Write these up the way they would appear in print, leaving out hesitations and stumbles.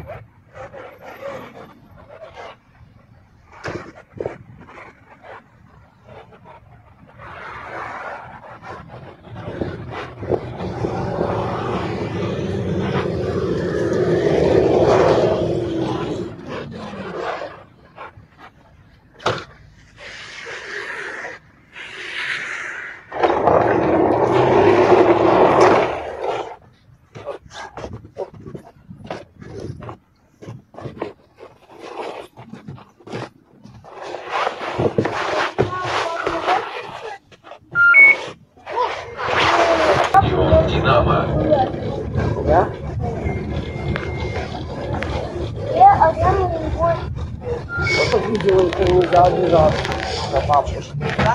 Да? Вот видео нельзя обижаться на бабушку.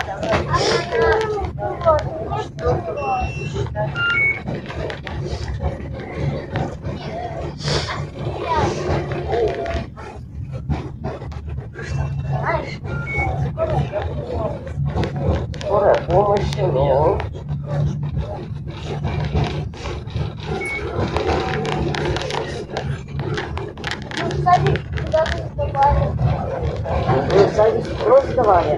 Скорая помощь, но... Вы сами просто говорите.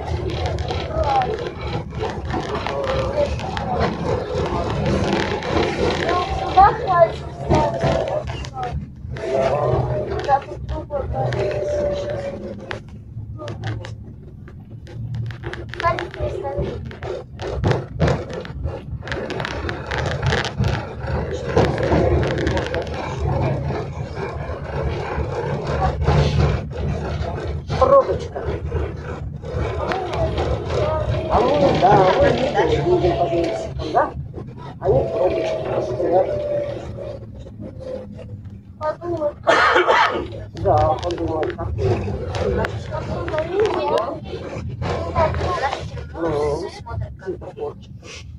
Пробочка. А мы, да, мы видим по велосипедам, да? Они пробочки поставляют. Подумать. Да, подумать. Ну, типа порчи.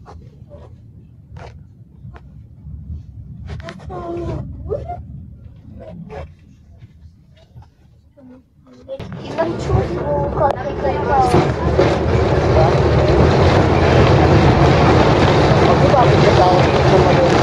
И там чувствую, как это. А куда вы каталась на самолете?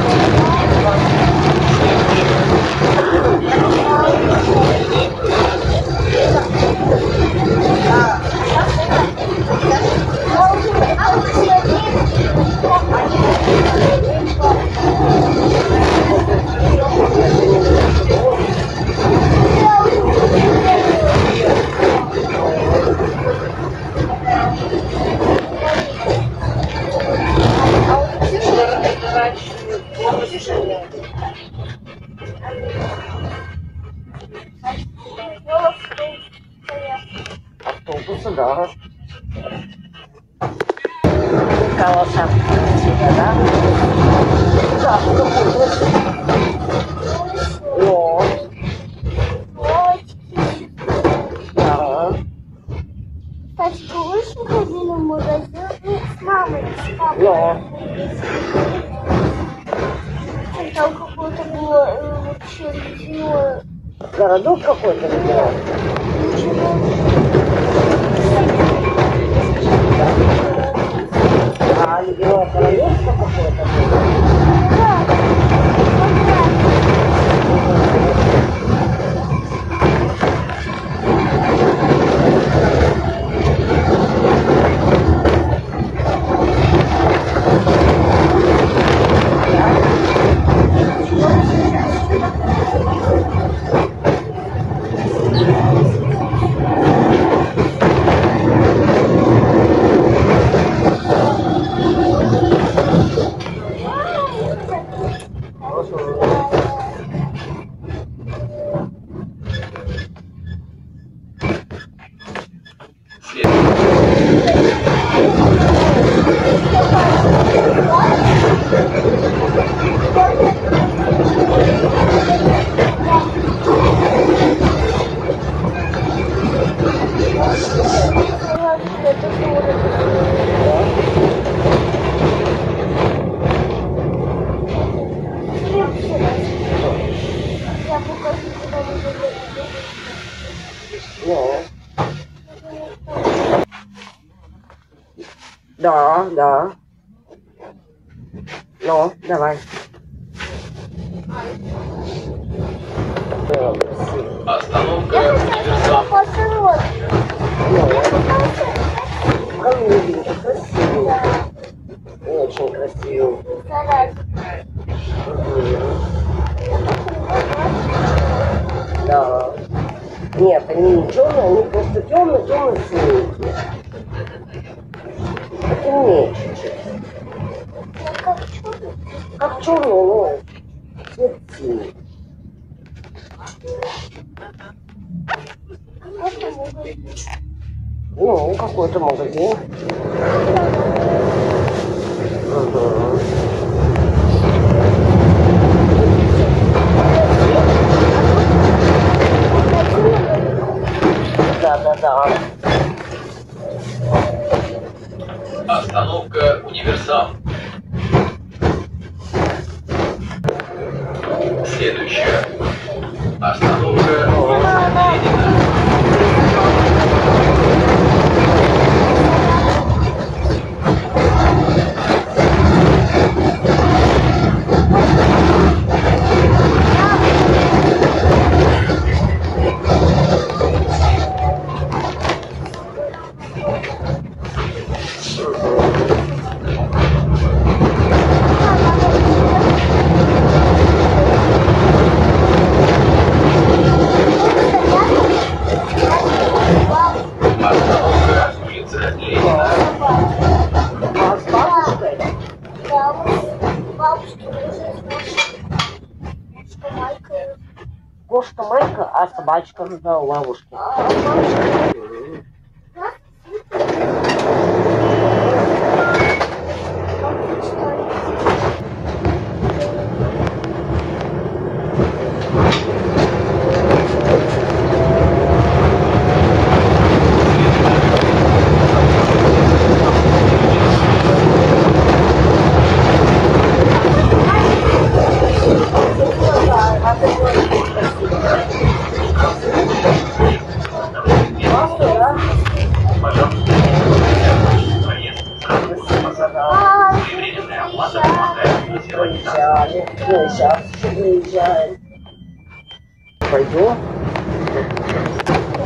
Автобусы, да. Колоса. Да? Да, вот. Да. Кстати, помнишь, мы ходили в магазин с мамой, с папой? Да. Там какое-то было вообще ледяное. Городок какой-то, да? А ледяное королевство какое-то было? Да, да. Ну, давай. Да, красиво. Остановка Универсам. Кругленький, красивый. Очень красивый. Да. Нет, они не черные, они просто темно-темно-синенькие. Потемнее чуть-чуть. Как черный, но цвет синий. Ну, какой-то магазин. Да. Остановка Универсам. Следующая. Остановка Ленина. Остановка улица Ленина. А с бабушкой? Кошка Майка, а собачка да, у лавушки. Приезжали. Ну, сейчас еще приезжаем. Пойдем.